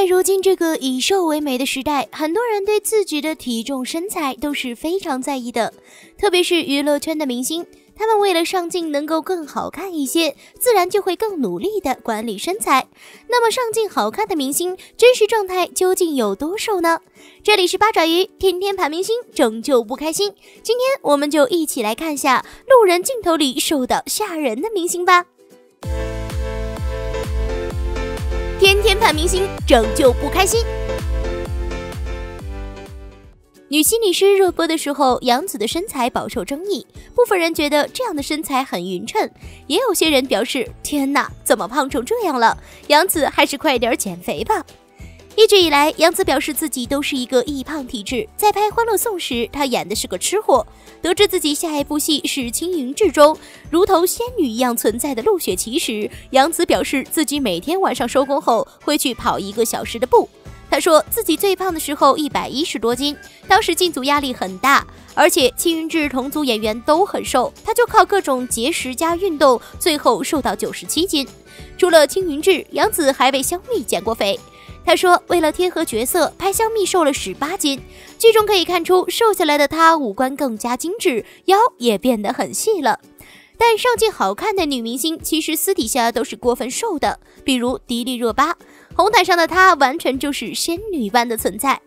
在如今这个以瘦为美的时代，很多人对自己的体重身材都是非常在意的，特别是娱乐圈的明星，他们为了上镜能够更好看一些，自然就会更努力的管理身材。那么上镜好看的明星真实状态究竟有多瘦呢？这里是八爪鱼天天盘明星，拯救不开心。今天我们就一起来看下路人镜头里瘦到吓人的明星吧。天天盘明星，拯救不开心。女心理师热播的时候，杨紫的身材饱受争议，部分人觉得这样的身材很匀称，也有些人表示天哪，怎么胖成这样了？杨紫还是快点减肥吧。一直以来，杨紫表示自己都是一个易胖体质，在拍《欢乐颂》时，她演的是个吃货。得知自己下一部戏是《青云志》中如同仙女一样存在的陆雪琪时，杨紫表示自己每天晚上收工后会去跑1个小时的步。她说自己最胖的时候110多斤，当时进组压力很大，而且《青云志》同组演员都很瘦，她就靠各种节食加运动，最后瘦到97斤。除了《青云志》，杨紫还为香蜜减过肥。她说为了贴合角色，拍香蜜瘦了18斤，剧中可以看出瘦下来的她五官更加精致，腰也变得很细了。但上镜好看的女明星其实私底下都是过分瘦的，比如迪丽热巴，红毯上的她完全就是仙女般的存在。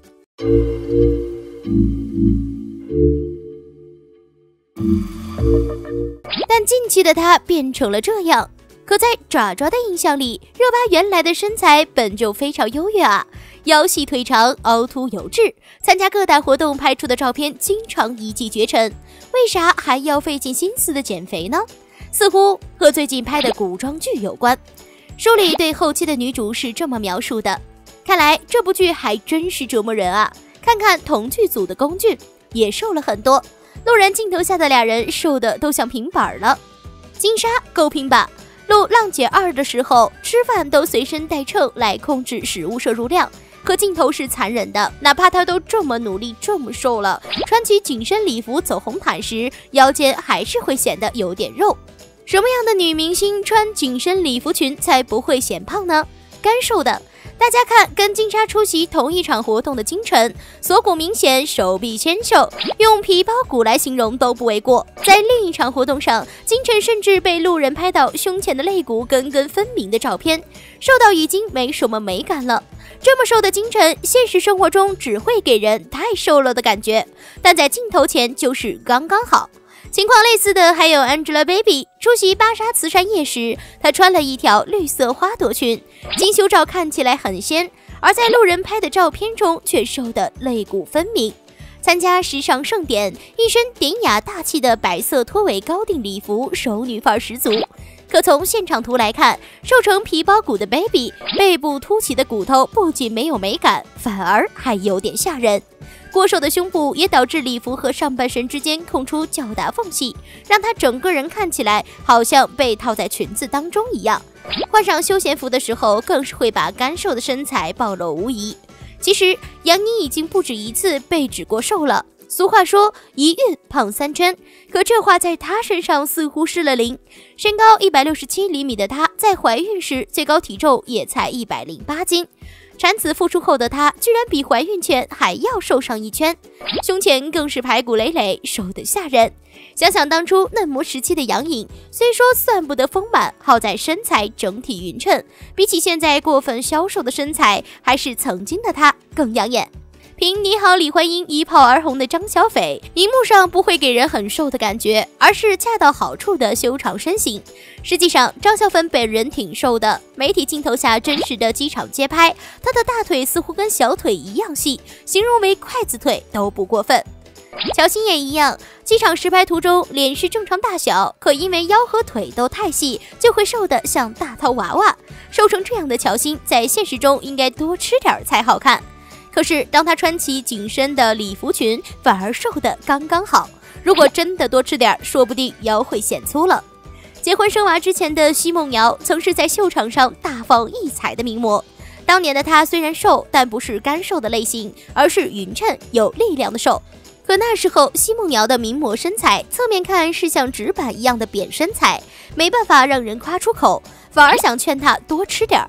但近期的她变成了这样。可在爪爪的印象里，热巴原来的身材本就非常优越啊，腰细腿长，凹凸有致，参加各大活动拍出的照片经常一骑绝尘，为啥还要费尽心思的减肥呢？似乎和最近拍的古装剧有关。书里对后期的女主是这么描述的，看来这部剧还真是折磨人啊！看看同剧组的龚俊也瘦了很多，路人镜头下的俩人瘦的都像平板了。金莎够拼吧？录《浪姐2》的时候，吃饭都随身带秤来控制食物摄入量，可镜头是残忍的，哪怕她都这么努力这么瘦了，穿起紧身礼服走红毯时，腰间还是会显得有点肉。什么样的女明星穿紧身礼服裙才不会显胖呢？干瘦的。大家看跟金莎出席同一场活动的金晨，锁骨明显，手臂纤瘦，用皮包骨来形容都不为过。在另一场活动上，金晨甚至被路人拍到胸前的肋骨根根分明的照片，瘦到已经没什么美感了。这么瘦的金晨，现实生活中只会给人太瘦了的感觉，但在镜头前就是刚刚好。情况类似的还有 Angelababy， 出席芭莎慈善夜时，她穿了一条绿色花朵裙，精修照看起来很仙，而在路人拍的照片中却瘦得肋骨分明。参加时尚盛典，一身典雅大气的白色拖尾高定礼服，熟女范儿十足。可从现场图来看，瘦成皮包骨的 Baby 背部凸起的骨头不仅没有美感，反而还有点吓人。过瘦的胸部也导致礼服和上半身之间空出较大缝隙，让她整个人看起来好像被套在裙子当中一样。换上休闲服的时候，更是会把干瘦的身材暴露无遗。其实杨妮已经不止一次被指过瘦了，俗话说一孕胖3圈，可这话在她身上似乎失了灵。身高167厘米的她，在怀孕时最高体重也才108斤。产子复出后的她居然比怀孕前还要瘦上1圈，胸前更是排骨累累，瘦得吓人。想想当初嫩模时期的杨颖，虽说算不得丰满，好在身材整体匀称，比起现在过分消瘦的身材，还是曾经的她更养眼。凭《你好，李焕英》一炮而红的张小斐，荧幕上不会给人很瘦的感觉，而是恰到好处的修长身形。实际上，张小斐本人挺瘦的，媒体镜头下真实的机场街拍，她的大腿似乎跟小腿一样细，形容为筷子腿都不过分。乔欣也一样，机场实拍图中脸是正常大小，可因为腰和腿都太细，就会瘦得像大头娃娃。瘦成这样的乔欣，在现实中应该多吃点才好看。可是当她穿起紧身的礼服裙，反而瘦得刚刚好。如果真的多吃点，说不定腰会显粗了。结婚生娃之前的奚梦瑶，曾是在秀场上大放异彩的名模。当年的她虽然瘦，但不是干瘦的类型，而是匀称有力量的瘦。可那时候奚梦瑶的名模身材，侧面看是像纸板一样的扁身材，没办法让人夸出口，反而想劝她多吃点。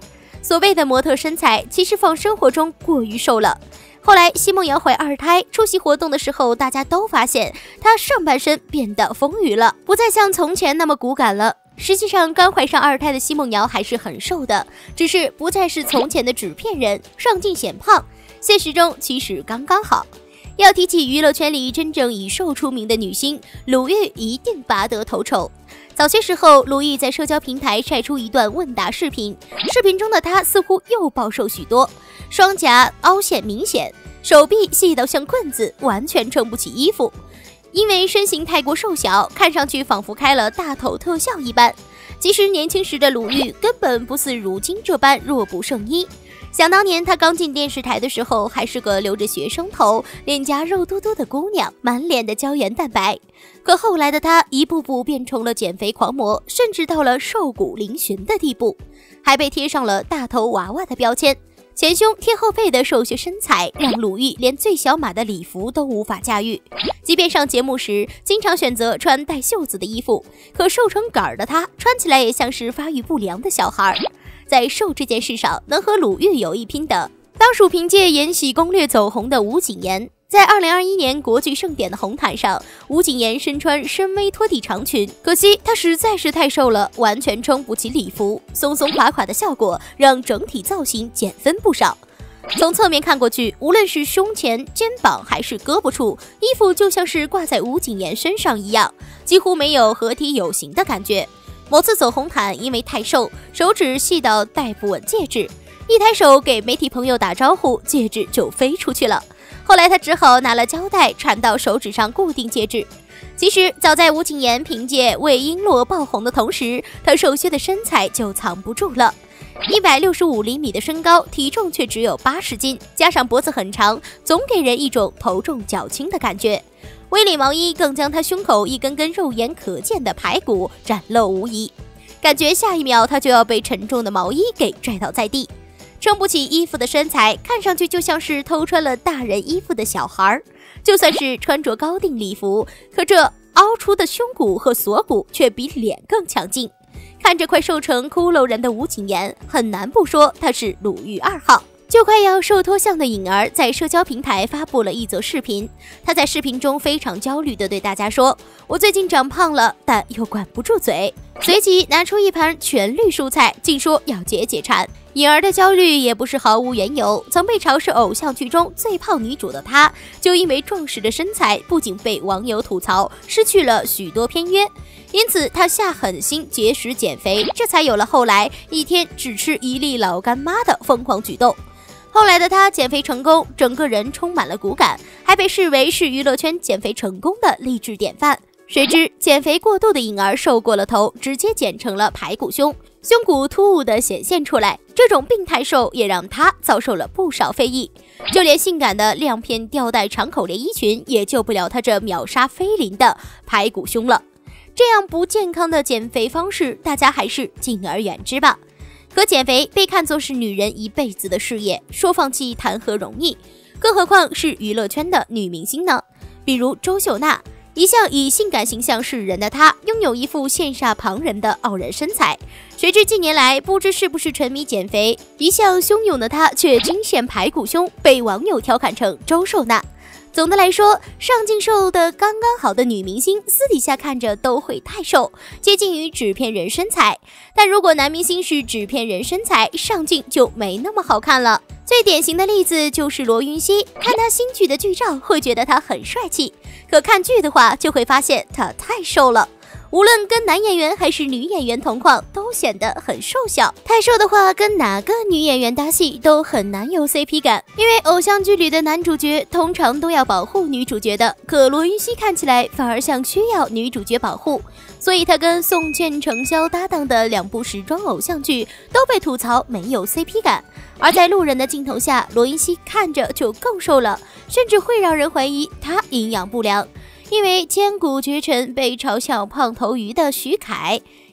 所谓的模特身材，其实放生活中过于瘦了。后来奚梦瑶怀2胎，出席活动的时候，大家都发现她上半身变得丰腴了，不再像从前那么骨感了。实际上，刚怀上2胎的奚梦瑶还是很瘦的，只是不再是从前的纸片人，上镜显胖，现实中其实刚刚好。要提起娱乐圈里真正以瘦出名的女星，鲁豫一定拔得头筹。早些时候，鲁豫在社交平台晒出一段问答视频，视频中的她似乎又暴瘦许多，双颊凹陷明显，手臂细到像棍子，完全撑不起衣服。因为身形太过瘦小，看上去仿佛开了大头特效一般。其实年轻时的鲁豫根本不似如今这般弱不胜衣。想当年，她刚进电视台的时候，还是个留着学生头、脸颊肉嘟嘟的姑娘，满脸的胶原蛋白。可后来的她一步步变成了减肥狂魔，甚至到了瘦骨嶙峋的地步，还被贴上了大头娃娃的标签。前胸贴后背的瘦削身材，让鲁豫连最小码的礼服都无法驾驭。即便上节目时，经常选择穿带袖子的衣服，可瘦成杆儿的她，穿起来也像是发育不良的小孩。在瘦这件事上，能和鲁豫有一拼的，当属凭借《延禧攻略》走红的吴谨言。在2021年国剧盛典的红毯上，吴谨言身穿深 V 拖地长裙，可惜她实在是太瘦了，完全撑不起礼服，松松垮垮的效果让整体造型减分不少。从侧面看过去，无论是胸前、肩膀还是胳膊处，衣服就像是挂在吴谨言身上一样，几乎没有合体有型的感觉。某次走红毯，因为太瘦，手指细到戴不稳戒指，一抬手给媒体朋友打招呼，戒指就飞出去了。后来他只好拿了胶带缠到手指上固定戒指。其实早在吴谨言凭借为璎珞爆红的同时，她瘦削的身材就藏不住了。165厘米的身高，体重却只有80斤，加上脖子很长，总给人一种头重脚轻的感觉。V领毛衣更将她胸口一根根肉眼可见的排骨展露无遗，感觉下一秒她就要被沉重的毛衣给拽倒在地。撑不起衣服的身材，看上去就像是偷穿了大人衣服的小孩。就算是穿着高定礼服，可这凹出的胸骨和锁骨却比脸更强劲。看着快瘦成骷髅人的吴谨言，很难不说她是鲁豫2号。就快要瘦脱相的颖儿在社交平台发布了一则视频，她在视频中非常焦虑地对大家说：“我最近长胖了，但又管不住嘴。”随即拿出一盘全绿蔬菜，竟说要解解馋。颖儿的焦虑也不是毫无缘由，曾被嘲是偶像剧中最胖女主的她，就因为壮实的身材，不仅被网友吐槽，失去了许多片约。因此她下狠心节食减肥，这才有了后来一天只吃1粒老干妈的疯狂举动。后来的她减肥成功，整个人充满了骨感，还被视为是娱乐圈减肥成功的励志典范。谁知减肥过度的颖儿瘦过了头，直接减成了排骨胸，胸骨突兀地显现出来。这种病态瘦也让她遭受了不少非议，就连性感的亮片吊带长口连衣裙也救不了她这秒杀菲林的排骨胸了。这样不健康的减肥方式，大家还是敬而远之吧。可减肥被看作是女人一辈子的事业，说放弃谈何容易，更何况是娱乐圈的女明星呢？比如周秀娜，一向以性感形象示人的她，拥有一副羡煞旁人的傲人身材。谁知近年来不知是不是沉迷减肥，一向汹涌的她却惊现排骨胸，被网友调侃成周瘦娜。总的来说，上镜瘦的刚刚好的女明星，私底下看着都会太瘦，接近于纸片人身材。但如果男明星是纸片人身材，上镜就没那么好看了。最典型的例子就是罗云熙，看他新剧的剧照会觉得他很帅气，可看剧的话就会发现他太瘦了。无论跟男演员还是女演员同框，都显得很瘦小。太瘦的话，跟哪个女演员搭戏都很难有 CP 感，因为偶像剧里的男主角通常都要保护女主角的，可罗云熙看起来反而像需要女主角保护，所以他跟宋茜、程潇搭档的2部时装偶像剧都被吐槽没有 CP 感。而在路人的镜头下，罗云熙看着就更瘦了，甚至会让人怀疑她营养不良。因为千古绝尘被嘲笑胖头鱼的徐凯，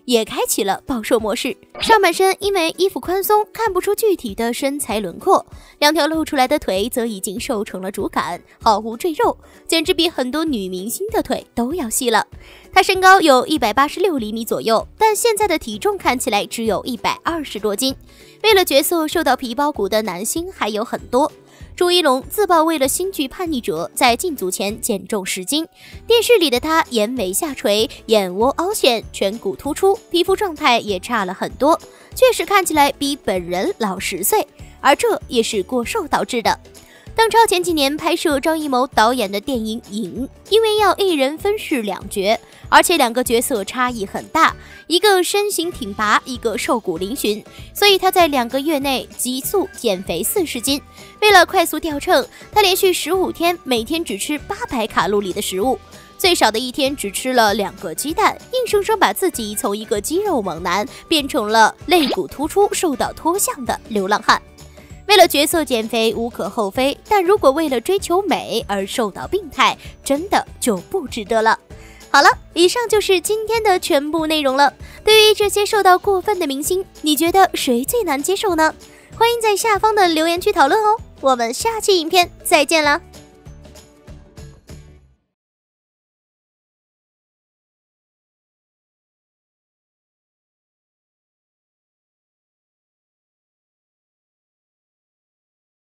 也开启了暴瘦模式。上半身因为衣服宽松，看不出具体的身材轮廓，两条露出来的腿则已经瘦成了竹竿，毫无赘肉，简直比很多女明星的腿都要细了。她身高有186厘米左右，但现在的体重看起来只有120多斤。为了角色瘦到皮包骨的男星还有很多。朱一龙自曝为了新剧《叛逆者》在进组前减重10斤，电视里的他眼尾下垂，眼窝凹陷，颧骨突出，皮肤状态也差了很多，确实看起来比本人老10岁，而这也是过瘦导致的。邓超前几年拍摄张艺谋导演的电影《影》，因为要一人分饰2角，而且2个角色差异很大，一个身形挺拔，一个瘦骨嶙峋，所以他在2个月内急速减肥40斤。为了快速掉秤，他连续15天每天只吃800卡路里的食物，最少的一天只吃了2个鸡蛋，硬生生把自己从一个肌肉猛男变成了肋骨突出、瘦到脱相的流浪汉。为了角色减肥无可厚非，但如果为了追求美而瘦到病态，真的就不值得了。好了，以上就是今天的全部内容了。对于这些瘦到过分的明星，你觉得谁最难接受呢？欢迎在下方的留言区讨论哦。我们下期影片再见了。